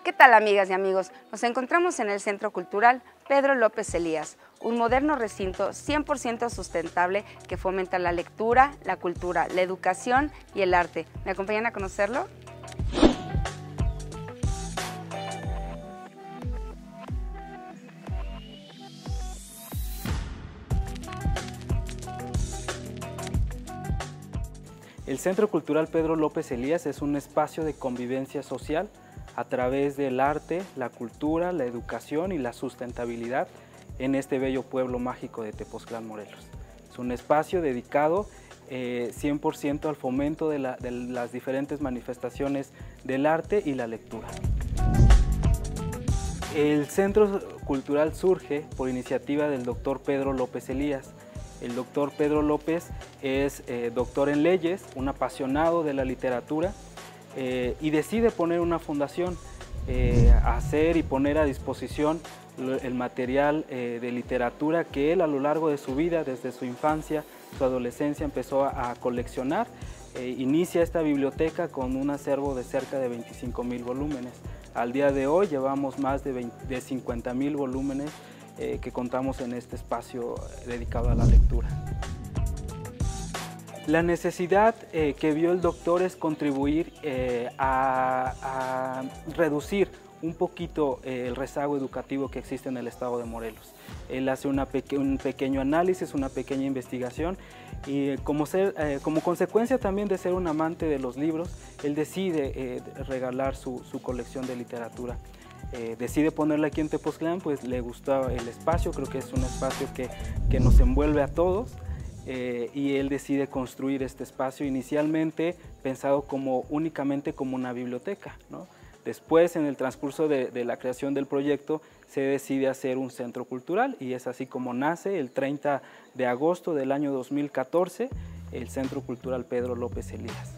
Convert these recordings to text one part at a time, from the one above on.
¿Qué tal, amigas y amigos? Nos encontramos en el Centro Cultural Pedro López Elías, un moderno recinto 100% sustentable que fomenta la lectura, la cultura, la educación y el arte. ¿Me acompañan a conocerlo? El Centro Cultural Pedro López Elías es un espacio de convivencia social a través del arte, la cultura, la educación y la sustentabilidad en este bello pueblo mágico de Tepoztlán, Morelos. Es un espacio dedicado 100% al fomento de las diferentes manifestaciones del arte y la lectura. El Centro Cultural surge por iniciativa del doctor Pedro López Elías. El doctor Pedro López es doctor en leyes, un apasionado de la literatura y decide poner una fundación, hacer y poner a disposición el material de literatura que él a lo largo de su vida, desde su infancia, su adolescencia, empezó a coleccionar. Inicia esta biblioteca con un acervo de cerca de 25,000 volúmenes. Al día de hoy llevamos más de 50,000 volúmenes que contamos en este espacio dedicado a la lectura. La necesidad que vio el doctor es contribuir a reducir un poquito el rezago educativo que existe en el estado de Morelos. Él hace un pequeño análisis, una pequeña investigación y como consecuencia también de ser un amante de los libros, él decide regalar su colección de literatura. Decide ponerla aquí en Tepoztlán, pues le gustaba el espacio, creo que es un espacio que nos envuelve a todos y él decide construir este espacio inicialmente pensado únicamente como una biblioteca, ¿no? Después, en el transcurso de la creación del proyecto, se decide hacer un centro cultural y es así como nace el 30 de agosto del año 2014 el Centro Cultural Pedro López Elías.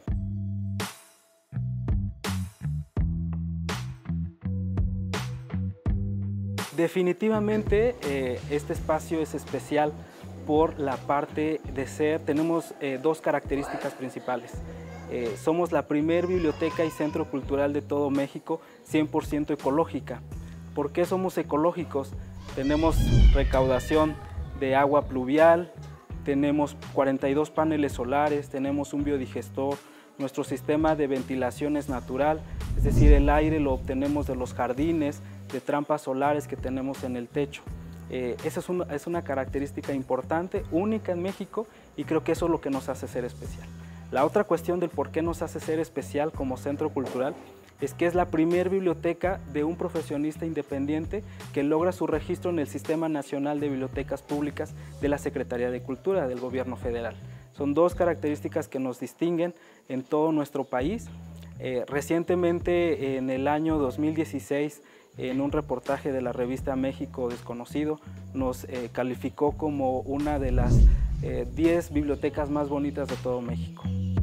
Definitivamente este espacio es especial por la parte de ser, tenemos dos características principales. Somos la primer biblioteca y centro cultural de todo México 100% ecológica. ¿Por qué somos ecológicos? Tenemos recaudación de agua pluvial, tenemos 42 paneles solares, tenemos un biodigestor, nuestro sistema de ventilación es natural, es decir, el aire lo obtenemos de los jardines, de trampas solares que tenemos en el techo. Esa es una característica importante, única en México y creo que eso es lo que nos hace ser especial. La otra cuestión del por qué nos hace ser especial como centro cultural es que es la primera biblioteca de un profesionista independiente que logra su registro en el Sistema Nacional de Bibliotecas Públicas de la Secretaría de Cultura del Gobierno Federal. Son dos características que nos distinguen en todo nuestro país. Recientemente, en el año 2016, en un reportaje de la revista México Desconocido, nos calificó como una de las 10 bibliotecas más bonitas de todo México.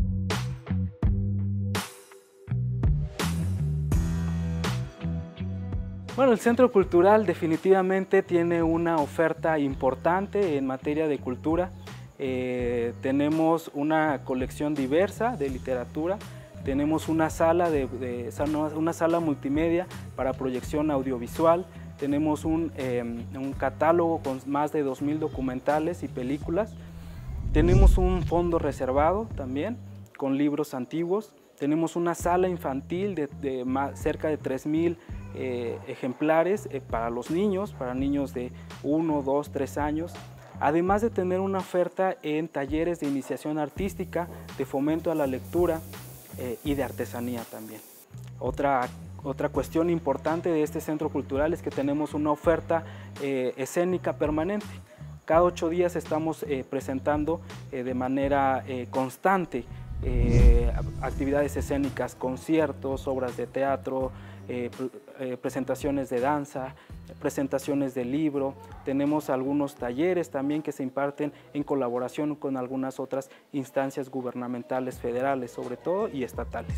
Bueno, el Centro Cultural definitivamente tiene una oferta importante en materia de cultura. Tenemos una colección diversa de literatura, tenemos una sala multimedia para proyección audiovisual, tenemos un catálogo con más de 2,000 documentales y películas, tenemos un fondo reservado también con libros antiguos, tenemos una sala infantil de cerca de 3,000 ejemplares para los niños, para niños de 1, 2, 3 años, además de tener una oferta en talleres de iniciación artística, de fomento a la lectura y de artesanía también. Otra cuestión importante de este centro cultural es que tenemos una oferta escénica permanente. Cada 8 días estamos presentando de manera constante actividades escénicas, conciertos, obras de teatro, presentaciones de danza, presentaciones de libro. Tenemos algunos talleres también que se imparten en colaboración con algunas otras instancias gubernamentales, federales sobre todo, y estatales.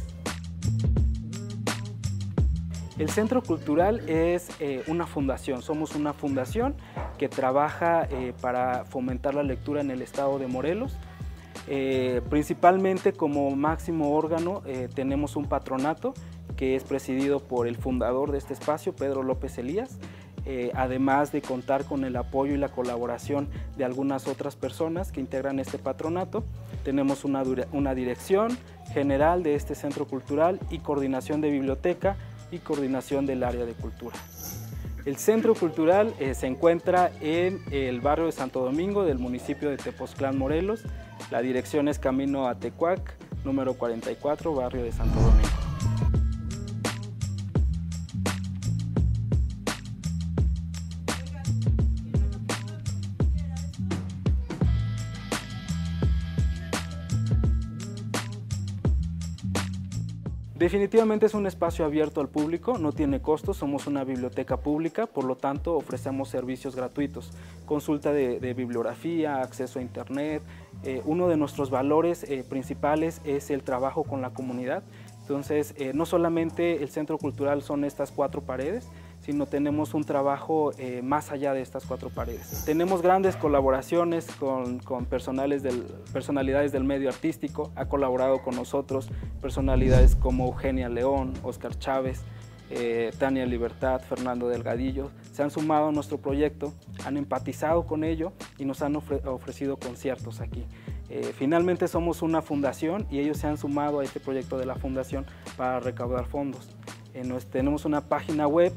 El Centro Cultural es una fundación, somos una fundación que trabaja para fomentar la lectura en el estado de Morelos. Principalmente como máximo órgano tenemos un patronato que es presidido por el fundador de este espacio, Pedro López Elías, además de contar con el apoyo y la colaboración de algunas otras personas que integran este patronato. Tenemos una dirección general de este centro cultural y coordinación de biblioteca y coordinación del área de cultura. El centro cultural se encuentra en el barrio de Santo Domingo del municipio de Tepoztlán, Morelos. La dirección es Camino a Tecuac, número 44, barrio de Santo Domingo. Definitivamente es un espacio abierto al público, no tiene costos, somos una biblioteca pública, por lo tanto ofrecemos servicios gratuitos, consulta de bibliografía, acceso a internet. Uno de nuestros valores principales es el trabajo con la comunidad. Entonces, no solamente el centro cultural son estas 4 paredes, sino tenemos un trabajo más allá de estas 4 paredes. Tenemos grandes colaboraciones con personalidades del medio artístico. Ha colaborado con nosotros personalidades como Eugenia León, Oscar Chávez, Tania Libertad, Fernando Delgadillo. Se han sumado a nuestro proyecto, han empatizado con ello y nos han ofrecido conciertos aquí. Finalmente somos una fundación y ellos se han sumado a este proyecto de la fundación para recaudar fondos. Tenemos una página web,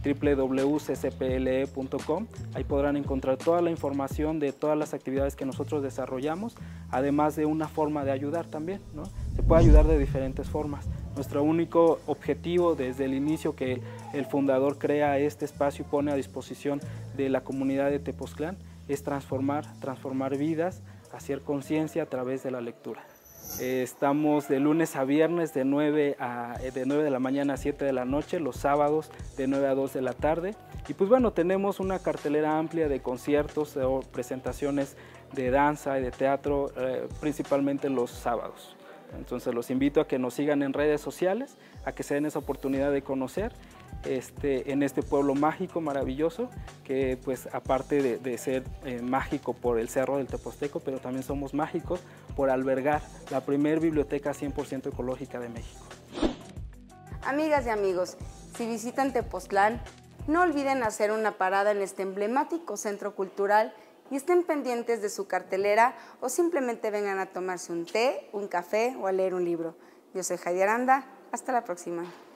www.ccple.com. Ahí podrán encontrar toda la información de todas las actividades que nosotros desarrollamos, además de una forma de ayudar también, ¿no? Se puede ayudar de diferentes formas. Nuestro único objetivo desde el inicio que el fundador crea este espacio y pone a disposición de la comunidad de Tepoztlán es transformar vidas, hacer conciencia a través de la lectura. Estamos de lunes a viernes de 9 de la mañana a 7 de la noche, los sábados de 9 a 2 de la tarde. Y pues bueno, tenemos una cartelera amplia de conciertos o presentaciones de danza y de teatro, principalmente los sábados. Entonces los invito a que nos sigan en redes sociales, a que se den esa oportunidad de conocer en este pueblo mágico, maravilloso, que pues aparte de ser mágico por el Cerro del Teposteco, pero también somos mágicos por albergar la primer biblioteca 100% ecológica de México. Amigas y amigos, si visitan Tepoztlán, no olviden hacer una parada en este emblemático centro cultural y estén pendientes de su cartelera o simplemente vengan a tomarse un té, un café o a leer un libro. Yo soy Heidi Aranda, hasta la próxima.